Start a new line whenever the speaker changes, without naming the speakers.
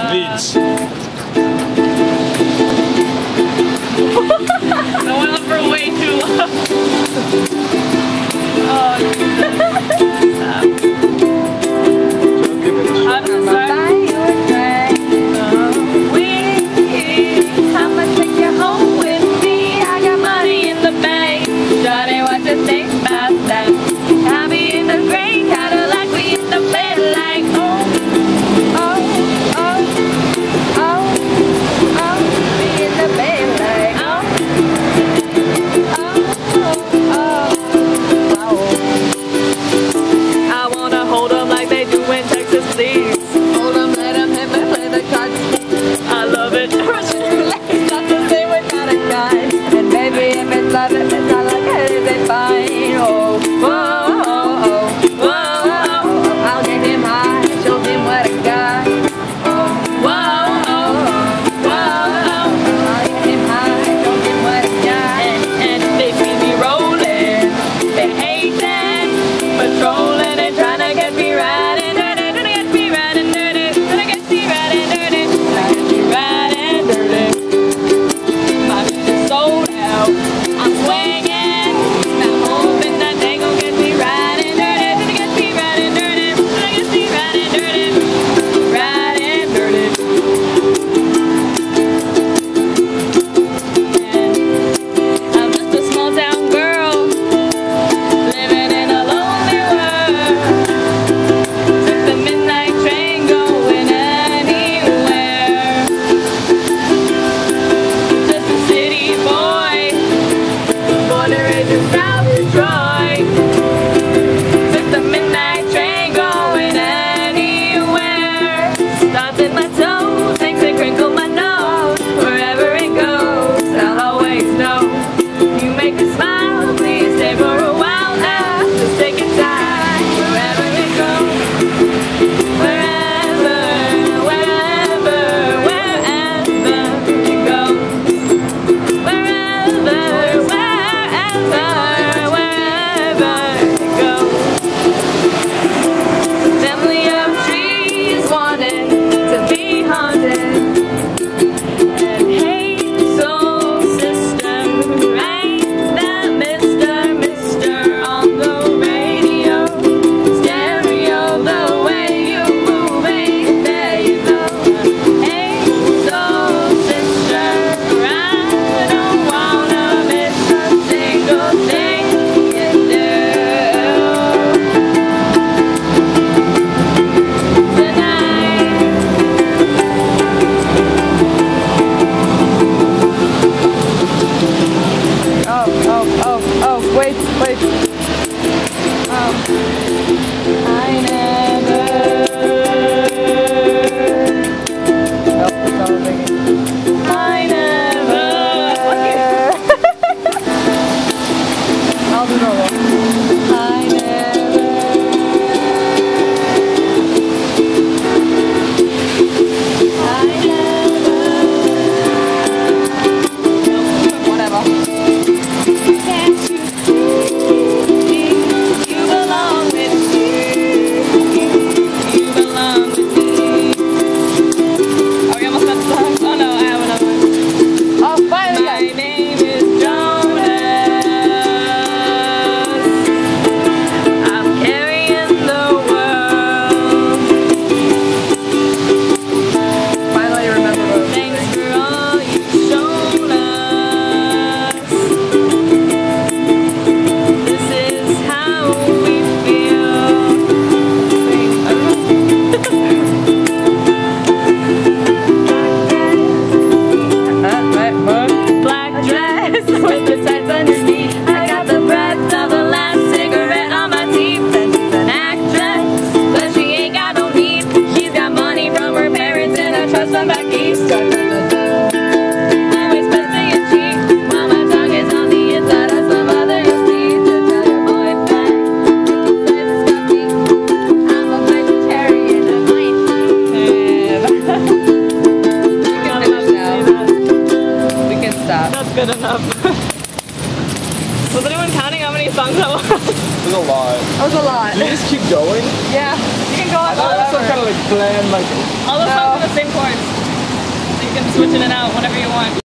beats.
I went up for way too long. How does it start? How much take you home with me? I got money in the bank. Johnny, what you think about that? I'll be in the gray Cadillac, we in the bed like oh, oh, oh, oh, oh, we in the bed like oh, oh, oh, oh. I wanna hold them like they do in Texas, please. Hold them, let them hit me, play the cards. I love it. It's not the same without a gun. And baby, if it's love, if it's not like it, it's fine. Oh, whoa, oh, oh, whoa, oh, oh. I'll get him high, show him what I got. Oh, whoa, oh, whoa, oh. I'll get him high, show him what I got. And if they see me rolling, they hate that. Patrolling and trying to get me riding dirty, trying to get me riding dirty, trying to get me riding dirty, trying to get me riding dirty. My music's so loud, I'm swinging. I'm hoping that they gon' get me riding dirty, trying to get me riding dirty, trying to get me riding dirty, riding dirty. And I'm just a small town girl living in a lonely world. Took the midnight train going anywhere. Just a city boy, born and raised in South Detroit. Took the midnight train going anywhere. Starts in my toes, makes it crinkle my nose. Wherever it goes, I'll always know. You make me smile, please stay for a while now. Just take your time, wherever it goes. Wherever, wherever, wherever it goes. Wherever, wherever, wherever it goes. Family of trees wanting to be haunted. And hey, soul sister, right? That Mr. on the radio, stereo, the way you move it, there you go. Hey, soul sister, I don't wanna miss a single thing you do tonight. Oh, wait. I never. I never. I'll do normal. I never. Whatever. Can't you see? You belong with me. You belong with me. Are we almost done with the song? Oh no, I have another one. Oh, finally. My name is Jonas. I'm carrying the world. Finally remember those. Thanks for all you've shown us. This is how we feel. Black dress with the tights underneath. I got the breath of the last cigarette on my teeth. And she's an actress, but she ain't got no need. She's got money from her parents and a trust fund back east. Always pressing your cheek while my tongue is on the inside of some other teeth. To tell your boyfriend, if he says it's got me, I'm a vegetarian. We can stop. That's good enough. Was anyone counting how many songs that was?
There's a lot.
That was a lot.
You just keep going?
Yeah. You can go on
I thought it was some kind of like plan like.
All those songs are the same chords. So you can switch in and out whenever you want.